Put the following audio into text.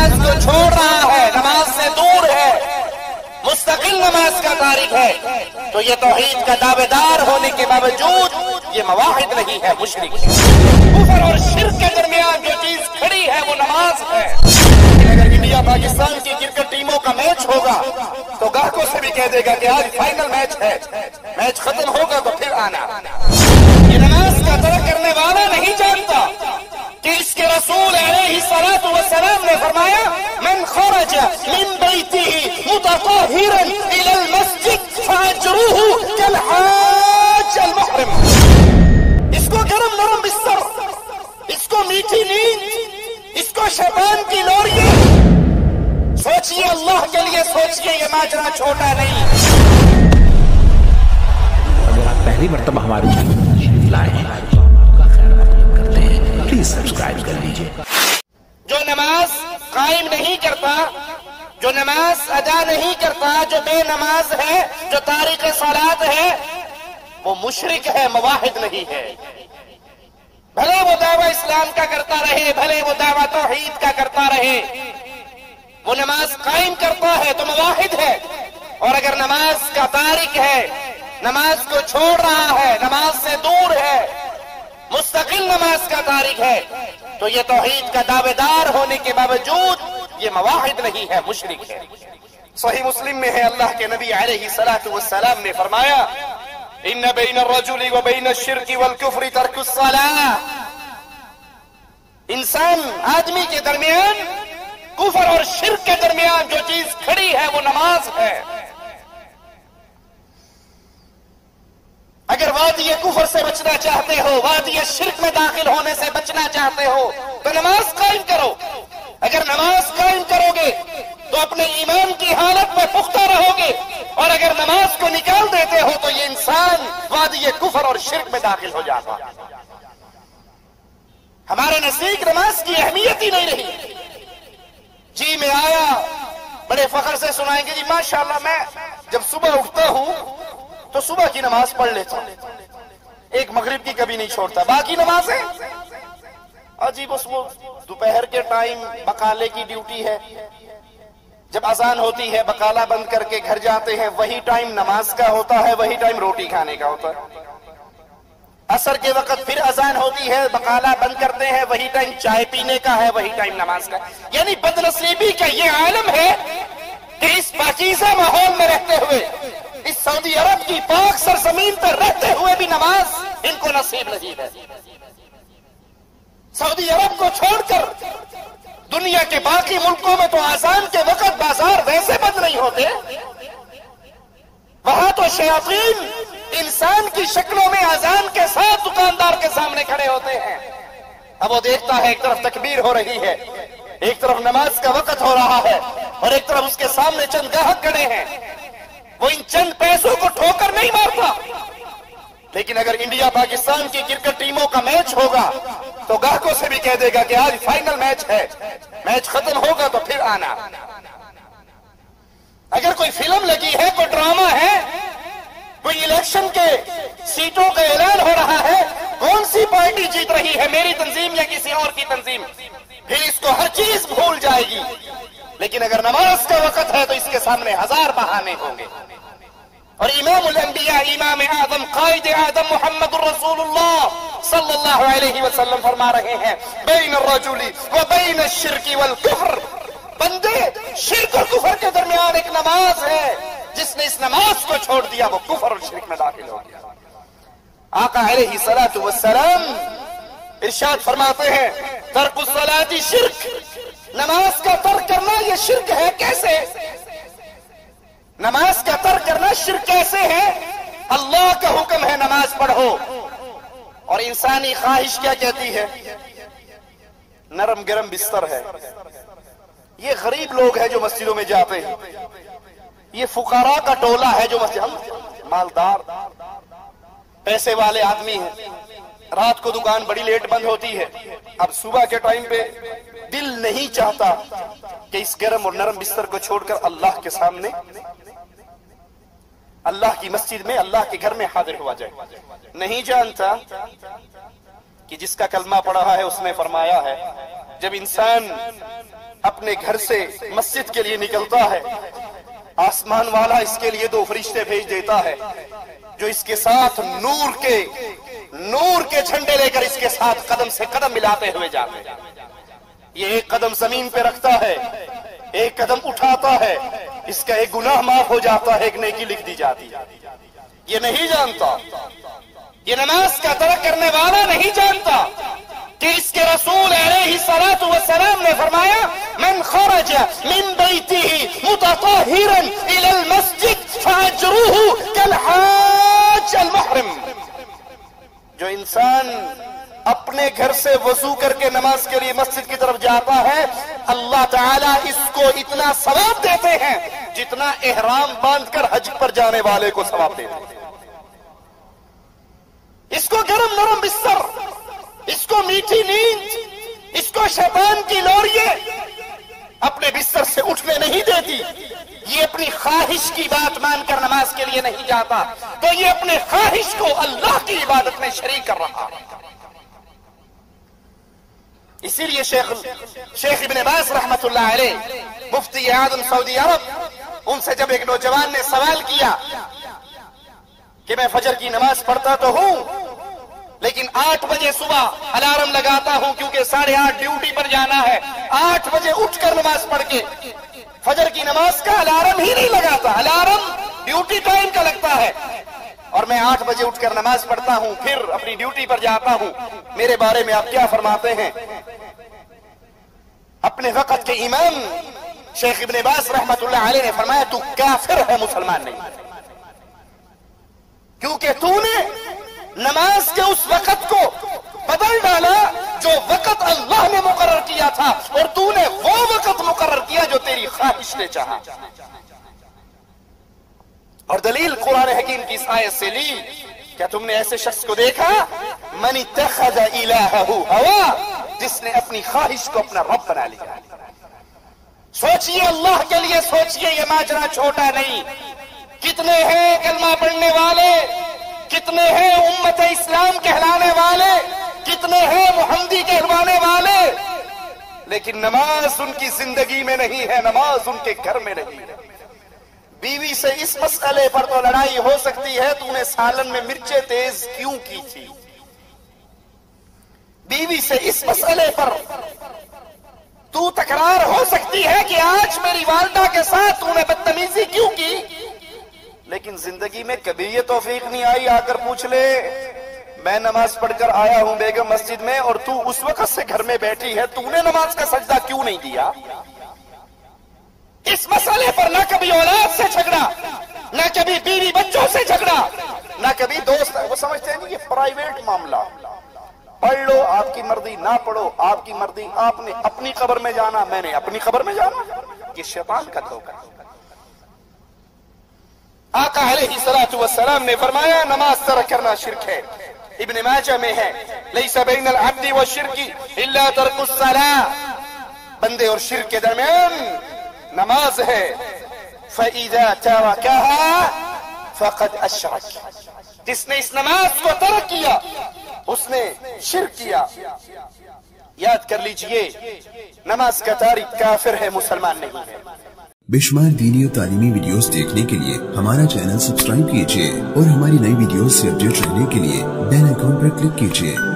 نماز کو چھوڑ رہا ہے، نماز سے دور ہے، مستقل نماز کا تارک ہے، تو یہ توحید کا دعوے دار ہونے کے باوجود یہ مواحد نہیں ہے، مشرک ہے۔ کفر اور شرک کے درمیان جو چیز کھڑی ہے وہ نماز ہے۔ اگر انڈیا پاکستان کی کرکٹ ٹیموں کا میچ ہوگا تو گاہکوں سے بھی کہہ دے گا کہ آج فائنل میچ ہے، میچ ختم ہوگا تو پھر آنا۔ یہ نماز کا ترک کرنے والا نہیں جانتا کہ اس کے رسول علیہ الصلوۃ والسلام نے فرمایا من خرج من بیتہ متطہرا الی المسجد فاجرہ کالحاج المحرم۔ اس کو گرم نرم بستر، اس کو میٹھی نیند، اس کو شیطان کی لوریاں، سوچئے اللہ کے لیے سوچئے، یہ ماجرا چھوٹا نہیں۔ اگر آپ پہلی مرتبہ ہمارے چینل پر تشریف لائے ہیں تو آپ کا خیر مقدم کرتے ہیں، پلیز سبسکرائب کر لیجئے۔ جو نماز قائم نہیں کرتا، جو نماز ادا نہیں کرتا، جو بے نماز ہے، جو تارک صلاۃ ہے، وہ مشرک ہے، مواحد نہیں ہے۔ بھلے وہ دعویٰ اسلام کا کرتا رہے، بھلے وہ دعویٰ توحید کا کرتا رہے، وہ نماز قائم کرتا ہے تو مواحد ہے، اور اگر نماز کا تارک ہے، نماز کو چھوڑ رہا ہے، نماز سے دور ہے، مستقل نماز کا تارک ہے، تو یہ توحید کا دعوے دار ہونے کے باوجود یہ مواحد نہیں ہے، مشرک ہے۔ صحیح مسلم میں ہے، اللہ کے نبی علیہ الصلوۃ والسلام نے فرمایا ان بین الرجل وبین الشرک والکفر ترک الصلاۃ۔ انسان آدمی کے درمیان، کفر اور شرک کے درمیان جو چیز کھڑی ہے وہ نماز ہے۔ اگر وادی کفر سے بچنا چاہتے ہو، وادی شرک میں داخل ہونے سے بچنا چاہتے ہو تو نماز قائم کرو۔ اگر نماز قائم کرو گے تو اپنے ایمان کی حالت میں پختہ رہو گے، اور اگر نماز کو نکال دیتے ہو تو یہ انسان وادی کفر اور شرک میں داخل ہو جاتا۔ ہمارے نزدیک نماز کی اہمیت ہی نہیں رہی۔ جی میں آیا، بڑے فخر سے سنائیں گے جی ماشاءاللہ میں جب صبح اٹھتا ہوں تو صبح کی نماز پڑھ لیتا ہوں، ایک مغرب کی کبھی نہیں چھوڑتا، باقی نمازیں عجیب وہ دوپہر کے ٹائم بقالے کی ڈیوٹی ہے، جب اذان ہوتی ہے بقالہ بند کر کے گھر جاتے ہیں، وہی ٹائم نماز کا ہوتا ہے، وہی ٹائم روٹی کھانے کا ہوتا ہے۔ عصر کے وقت پھر اذان ہوتی ہے، بقالہ بند کرتے ہیں، وہی ٹائم چائے پینے کا ہے، وہی ٹائم نماز کا۔ یعنی بدنصیبی کا یہ عالم ہے کہ اس پاکیزہ ماحول میں رہتے ہوئے، اس سعودی عرب کی پاک سرزمین پر رہتے ہوئے بھی نماز ان کو نصیب نہیں ہے۔ سعودی عرب کو چھوڑ کر دنیا کے باقی ملکوں میں تو اذان کے وقت بازار ویسے بند نہیں ہوتے، وہاں تو شیاطین انسان کی شکلوں میں اذان کے ساتھ دکاندار کے سامنے کھڑے ہوتے ہیں۔ اب وہ دیکھتا ہے ایک طرف تکبیر ہو رہی ہے، ایک طرف نماز کا وقت ہو رہا ہے، اور ایک طرف اس کے سامنے چند گاہک کھڑے ہیں، وہ ان چند پیسوں کو ٹھوکر نہیں مارتا۔ لیکن اگر انڈیا پاکستان کی کرکٹ ٹیموں کا میچ ہوگا تو گاہکوں سے بھی کہہ دے گا کہ آج فائنل میچ ہے، میچ ختم ہوگا تو پھر آنا۔ اگر کوئی فلم لگی ہے، کوئی ڈرامہ ہے، کوئی الیکشن کے سیٹوں کا اعلان ہو رہا ہے، کون سی پارٹی جیت رہی ہے، میری تنظیم یا کسی اور کی تنظیم، پھر اس کو ہر چیز بھول جائے گی۔ لیکن اگر نماز کا وقت ہے تو اس کے سامنے ہزار بہانے ہوں گے۔ اور امام الانبیاء، امام اعظم، قائد اعظم محمد الرسول اللہ صلی اللہ علیہ وسلم فرما رہے ہیں بین الرجل و بین الشرک والکفر، بندے شرک اور کفر کے درمیان ایک نماز ہے، جس نے اس نماز کو چھوڑ دیا وہ کفر اور شرک میں داخل ہو گیا۔ آقا علیہ الصلوۃ والسلام ارشاد فرماتے ہیں ترک الصلاۃ شرک، نماز کا ترک کرنا یہ شرک ہے۔ کیسے نماز کا ترک کرنا شرک کیسے ہے؟ اللہ کا حکم ہے نماز پڑھو، اور انسانی خواہش کیا کہتی ہے؟ نرم گرم بستر ہے۔ یہ غریب لوگ ہیں جو مسجدوں میں جاتے ہیں، یہ فقراء کا ٹولہ ہے جو مسجد، ہم مالدار پیسے والے آدمی ہیں، رات کو دکان بڑی لیٹ بند ہوتی ہے، اب صبح کے ٹائم پہ دل نہیں چاہتا کہ اس گرم اور نرم بستر کو چھوڑ کر اللہ کے سامنے، اللہ کی مسجد میں، اللہ کے گھر میں حاضر ہوا جائے۔ نہیں جانتا کہ جس کا کلمہ پڑھا ہے اس نے فرمایا ہے جب انسان اپنے گھر سے مسجد کے لیے نکلتا ہے، آسمان والا اس کے لیے 2 فرشتے بھیج دیتا ہے جو اس کے ساتھ نور کے جھنڈے لے کر اس کے ساتھ قدم سے قدم ملاتے ہوئے جاتے ہیں۔ یہ ایک قدم زمین پہ رکھتا ہے، ایک قدم اٹھاتا ہے، اس کا ایک گناہ معاف ہو جاتا ہے، ایک نیکی لکھ دی جاتی ہے۔ یہ نہیں جانتا، یہ نماز کا ترک کرنے والا نہیں جانتا کہ اس کے رسول علیہ الصلوۃ والسلام نے فرمایا من خرج من بیتہ متطہرا الی المسجد فاجرہ کالحاج المحرم۔ جو انسان اپنے گھر سے وضو کر کے نماز کے لیے مسجد کی طرف جاتا ہے، اللہ تعالیٰ اس کو اتنا ثواب دیتے ہیں جتنا احرام باندھ کر حج پر جانے والے کو ثواب دیتے ہیں۔ اس کو گرم نرم بستر، اس کو میٹھی نیند، اس کو شیطان کی لوریے اپنے بستر سے اٹھنے نہیں دیتی۔ یہ اپنی خواہش کی بات مان کر نماز کے لیے نہیں جاتا تو یہ اپنے خواہش کو اللہ کی عبادت میں شریک کر رہا۔ اسی لیے شیخ ابن باز رحمت اللہ علیہ مفتی اعظم سعودی عرب، ان سے جب ایک نوجوان نے سوال کیا کہ میں فجر کی نماز پڑھتا تو ہوں لیکن 8 بجے صبح الارم لگاتا ہوں کیونکہ 8:30 ڈیوٹی پر جانا ہے، 8 بجے اٹھ کر نماز پڑھ کے فجر کی نماز کا الارم ہی نہیں لگاتا، الارم ڈیوٹی ٹائم کا لگتا ہے، اور میں 8 بجے اٹھ کر نماز پڑھتا ہوں پھر اپنی ڈیوٹی پر جاتا ہوں، میرے بارے میں آپ کیا فرماتے ہیں؟ اپنے وقت کے امام شیخ ابن باز رحمت اللہ علیہ نے فرمایا تو کافر ہے، مسلمان نہیں، کیونکہ تو نے نماز کے اس وقت کو بدل ڈالا جو وقت اللہ نے مقرر کیا تھا، اور تو نے وہ وقت مقرر کیا جو تیری خواہش نے چاہا۔ اور دلیل قرآن حکیم کی اس آیت سے لی، کیا تم نے ایسے شخص کو دیکھا من اتخذ الہہ ہوا، جس نے اپنی خواہش کو اپنا رب بنا لیا۔ سوچئے اللہ کے لیے، سوچئے یہ ماجرا چھوٹا نہیں۔ کتنے ہیں کلمہ پڑھنے والے، کتنے ہیں امت اسلام کہلانے والے، کتنے ہیں محمدی کہلوانے والے، لیکن نماز ان کی زندگی میں نہیں ہے، نماز ان کے گھر میں نہیں ہے۔ بیوی سے اس مسئلے پر تو لڑائی ہو سکتی ہے تو نے سالن میں مرچیں تیز کیوں کی تھی، بیوی سے اس مسئلے پر تو تکرار ہو سکتی ہے کہ آج میری والدہ کے ساتھ تو نے بدتمیزی کیوں کی، لیکن زندگی میں کبھی یہ توفیق نہیں آئی آ کر پوچھ لے میں نماز پڑھ کر آیا ہوں بیگم مسجد میں اور تو اس وقت سے گھر میں بیٹھی ہے، تو نے نماز کا سجدہ کیوں نہیں دیا؟ اس مسئلے پر نہ کبھی اولاد سے جھگڑا، نہ کبھی بیوی بچوں سے جھگڑا، نہ کبھی دوست، وہ سمجھتے ہیں یہ پرائیویٹ معاملہ، پڑھ لو آپ کی مرضی، نہ پڑھو آپ کی مرضی، آپ نے اپنی قبر میں جانا، میں نے اپنی قبر میں جانا، یہ شیطان کا دھوکہ۔ آقا علیہ الصلوۃ والسلام نے فرمایا نماز ترک کرنا شرک ہے۔ ابن ماجہ میں ہے لیس بین العبد والشرک الا ترک الصلاۃ، بندے اور شرک کے درمیان نماز ہے۔ فَإِذَا تَرَكَهَا فَقَدْ أَشْرَكَ، جس نے اس نماز کو ترک کیا اس نے شرک کیا۔ یاد کر لیجئے نماز کا تارک کافر ہے، مسلمان نہیں ہے۔ بے شمار دینی اور تعلیمی ویڈیوز دیکھنے کے لیے ہمارا چینل سبسکرائب کیجئے اور ہماری نئی ویڈیوز سے اپڈیٹ رہنے کے لیے بیل آئیکن پر کلک کیجئے۔